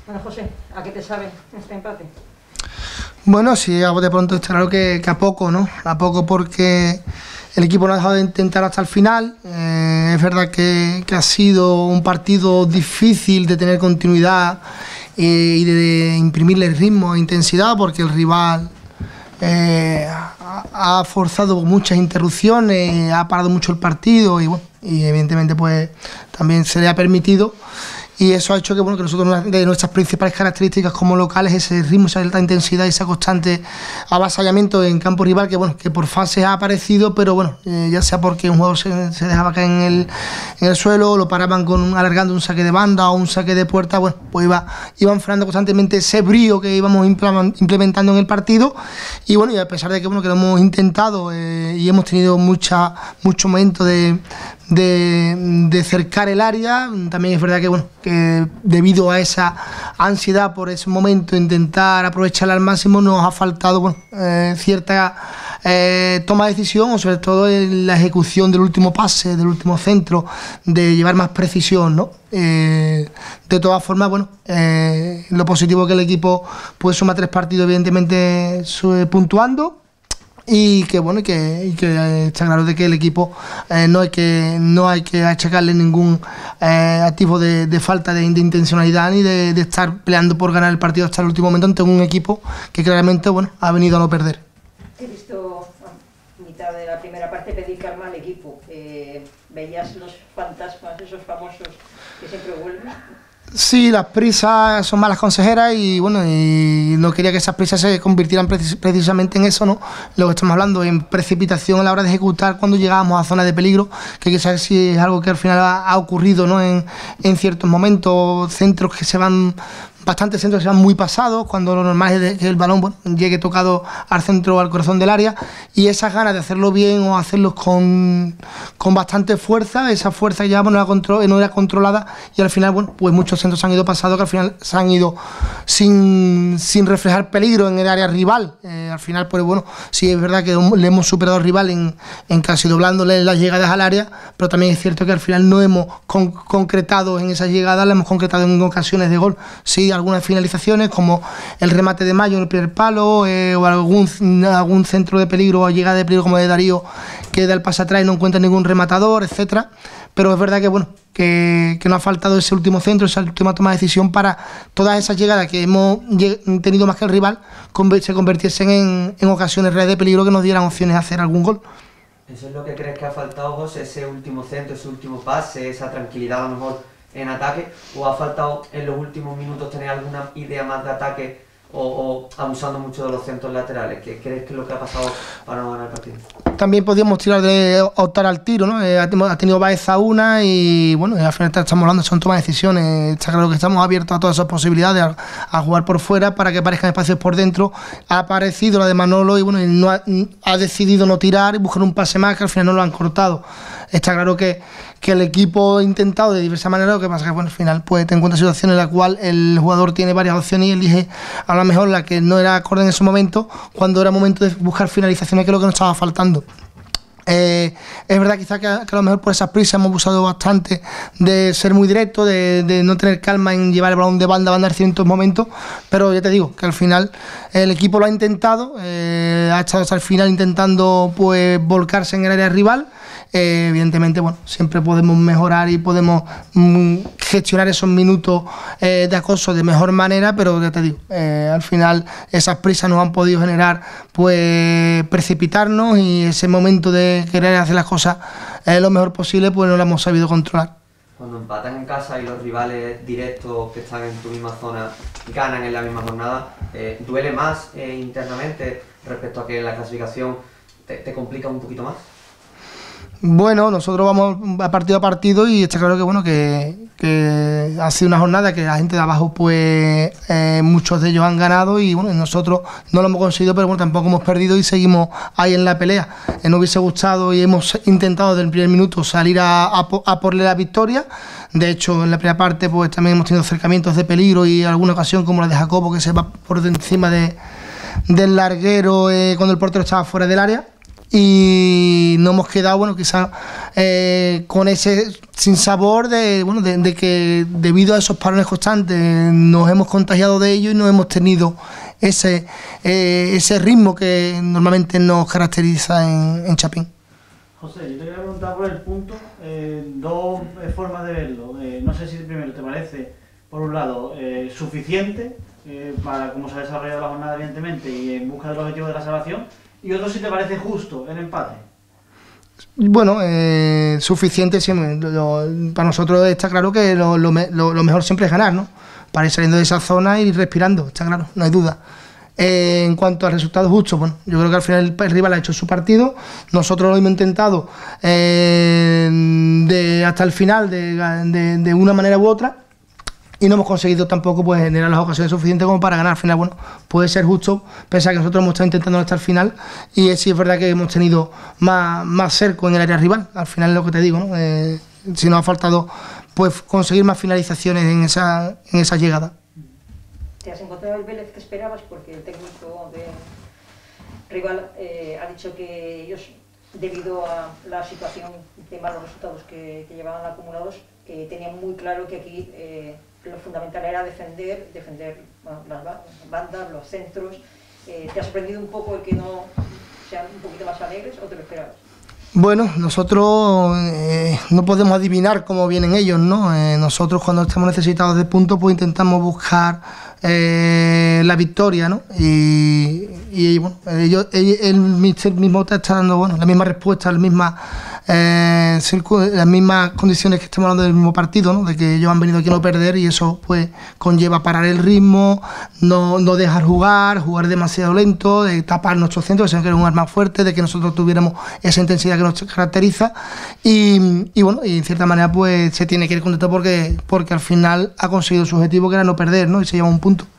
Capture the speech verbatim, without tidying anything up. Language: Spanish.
Bueno, José, ¿a qué te sabe este empate? Bueno, sí, a de pronto está claro que, que a poco, ¿no? A poco porque el equipo no ha dejado de intentar hasta el final. Eh, es verdad que, que ha sido un partido difícil de tener continuidad eh, y de, de imprimirle ritmo e intensidad, porque el rival eh, ha, ha forzado muchas interrupciones, ha parado mucho el partido y, bueno, y evidentemente pues también se le ha permitido. Y eso ha hecho que, bueno, que nosotros, una de nuestras principales características como locales, ese ritmo, esa alta intensidad y ese constante avasallamiento en campo rival, que bueno, que por fases ha aparecido, pero bueno, eh, ya sea porque un jugador se, se dejaba caer en el, en el suelo, lo paraban con alargando un saque de banda o un saque de puerta, bueno, pues iba, iban frenando constantemente ese brío que íbamos implementando en el partido. Y bueno, y a pesar de que, bueno, que lo hemos intentado eh, y hemos tenido mucha, mucho momento de... De, de cercar el área, también es verdad que bueno que debido a esa ansiedad por ese momento intentar aprovecharla al máximo nos ha faltado bueno eh, cierta eh, toma de decisión, o sobre todo en la ejecución del último pase, del último centro, de llevar más precisión, ¿no? Eh, de todas formas, bueno, eh, lo positivo es que el equipo pues suma tres partidos evidentemente puntuando. Y que bueno, y que, y que está claro de que el equipo eh, no hay que no hay que achacarle ningún eh, activo de, de falta de, de intencionalidad ni de, de estar peleando por ganar el partido hasta el último momento ante un equipo que claramente bueno ha venido a no perder. He visto a mitad de la primera parte pedir calma al equipo. Eh, ¿Veías los fantasmas, esos famosos que siempre vuelven? Sí, las prisas son malas consejeras y bueno, y no quería que esas prisas se convirtieran precis precisamente en eso, ¿no? Lo que estamos hablando, en precipitación a la hora de ejecutar cuando llegábamos a zonas de peligro, que quizás sí es algo que al final ha, ha ocurrido, ¿no? En, en ciertos momentos, centros que se van... bastantes centros que se van muy pasados, cuando lo normal es que el balón bueno, llegue tocado al centro o al corazón del área, y esas ganas de hacerlo bien o hacerlo con, con bastante fuerza, esa fuerza ya bueno, no, no era controlada, y al final bueno, pues muchos centros se han ido pasados que al final se han ido sin, sin reflejar peligro en el área rival. Eh, al final pues bueno, sí es verdad que le hemos superado al rival en, en casi doblándole las llegadas al área, pero también es cierto que al final no hemos con, concretado en esas llegadas, la hemos concretado en ocasiones de gol. Sí, algunas finalizaciones como el remate de Mayo en el primer palo eh, o algún, algún centro de peligro o llegada de peligro como de Darío que da el pase atrás y no encuentra ningún rematador, etcétera. Pero es verdad que bueno que, que nos ha faltado ese último centro, esa última toma de decisión para todas esas llegadas que hemos tenido más que el rival se convirtiesen en, en ocasiones reales de peligro que nos dieran opciones de hacer algún gol. ¿Eso es lo que crees que ha faltado, José? Ese último centro, ese último pase, esa tranquilidad a lo mejor en ataque, o ha faltado en los últimos minutos tener alguna idea más de ataque o, o abusando mucho de los centros laterales? ¿Qué crees que es lo que ha pasado para no ganar el partido? También podíamos tirar de optar al tiro, ¿no? Eh, ha tenido Baeza una y bueno, al final estamos hablando, son tomas de decisiones. Está claro que estamos abiertos a todas esas posibilidades, a, a jugar por fuera para que aparezcan espacios por dentro. Ha aparecido la de Manolo y bueno, y no ha, ha decidido no tirar y buscar un pase más que al final no lo han cortado. Está claro que, que el equipo ha intentado de diversas maneras, lo que pasa es que bueno, al final pues te encuentras situaciones en la cual el jugador tiene varias opciones y elige a lo mejor la que no era acorde en ese momento, cuando era momento de buscar finalizaciones, que es lo que nos estaba faltando. Eh, es verdad quizá que a, que a lo mejor por esas prisas hemos abusado bastante de ser muy directo, de, de no tener calma en llevar el balón de banda a banda en ciertos momentos, pero ya te digo que al final el equipo lo ha intentado, eh, ha estado hasta el final intentando pues volcarse en el área rival. Eh, evidentemente, bueno, siempre podemos mejorar y podemos mm, gestionar esos minutos eh, de acoso de mejor manera, pero ya te digo, eh, al final esas prisas nos han podido generar pues precipitarnos y ese momento de querer hacer las cosas eh, lo mejor posible, pues no lo hemos sabido controlar. Cuando empatas en casa y los rivales directos que están en tu misma zona ganan en la misma jornada, eh, ¿duele más eh, internamente respecto a que la clasificación te, te complica un poquito más? Bueno, nosotros vamos a partido a partido y está claro que bueno que, que ha sido una jornada que la gente de abajo pues eh, muchos de ellos han ganado y bueno, nosotros no lo hemos conseguido, pero bueno, tampoco hemos perdido y seguimos ahí en la pelea. Eh, nos hubiese gustado y hemos intentado desde el primer minuto salir a, a, a porle la victoria. De hecho, en la primera parte pues también hemos tenido acercamientos de peligro y alguna ocasión como la de Jacobo que se va por encima de, del larguero eh, cuando el portero estaba fuera del área. y no hemos quedado, bueno, quizás eh, con ese sinsabor de, bueno, de, de que debido a esos parones constantes nos hemos contagiado de ello y no hemos tenido ese, eh, ese ritmo que normalmente nos caracteriza en, en Chapín. José, yo te quería preguntar por el punto, eh, dos eh, formas de verlo. Eh, no sé si primero te parece, por un lado, eh, suficiente eh, para cómo se ha desarrollado la jornada, evidentemente, y en busca del objetivo de la salvación, y otro si te parece justo el empate. Bueno, eh, suficiente siempre. Lo, para nosotros está claro que lo, lo, lo, lo mejor siempre es ganar, ¿no? Para ir saliendo de esa zona y ir respirando, está claro, no hay duda. Eh, en cuanto al resultado justo, bueno, yo creo que al final el rival ha hecho su partido, nosotros lo hemos intentado eh, de, hasta el final de, de, de una manera u otra y no hemos conseguido tampoco pues generar las ocasiones suficientes como para ganar. Al final, bueno, puede ser justo, pese a que nosotros hemos estado intentando hasta el final y sí es verdad que hemos tenido más, más cerco en el área rival, al final es lo que te digo, ¿no? Eh, si nos ha faltado pues conseguir más finalizaciones en esa, en esa llegada. ¿Te has encontrado el Vélez que esperabas? Porque el técnico de rival eh, ha dicho que ellos, debido a la situación de malos resultados que, que llevaban acumulados, eh, tenían muy claro que aquí eh, lo fundamental era defender, defender bueno, las bandas, los centros. Eh, ¿Te ha sorprendido un poco el que no sean un poquito más alegres o te lo esperabas? Bueno, nosotros eh, no podemos adivinar cómo vienen ellos, ¿no? Eh, nosotros cuando estamos necesitados de puntos pues intentamos buscar eh, la victoria, ¿no? Y, y bueno, ellos, el míster mismo te está dando bueno, la misma respuesta, la misma, eh, las mismas condiciones que estamos hablando del mismo partido, ¿no? De que ellos han venido aquí a no perder y eso pues conlleva parar el ritmo, no, no dejar jugar, jugar demasiado lento, de tapar nuestros centros, de ser un arma fuerte, de que nosotros tuviéramos esa intensidad que nos caracteriza y, y bueno, y en cierta manera pues se tiene que ir contento porque, porque al final ha conseguido su objetivo que era no perder, ¿no? Y se lleva un punto.